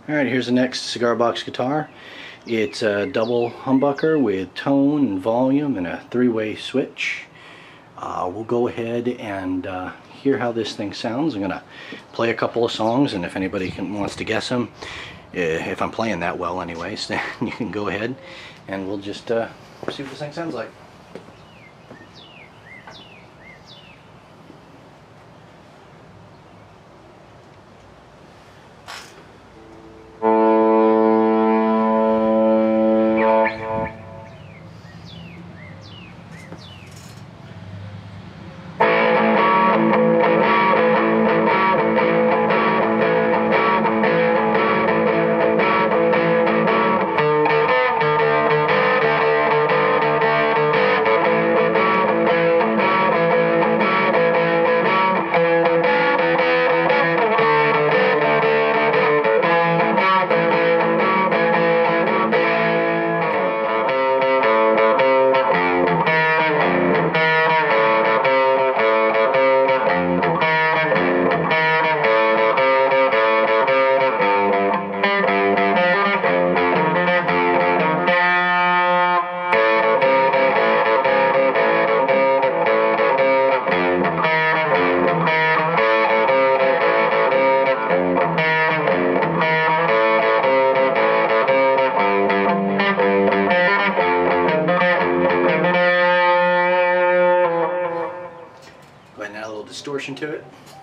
Alright, here's the next cigar box guitar. It's a double humbucker with tone and volume and a three-way switch. We'll go ahead and hear how this thing sounds. I'm going to play a couple of songs, and if anybody wants to guess them, if I'm playing that well anyways, then you can go ahead and we'll just see what this thing sounds like. Go ahead and add a little distortion to it.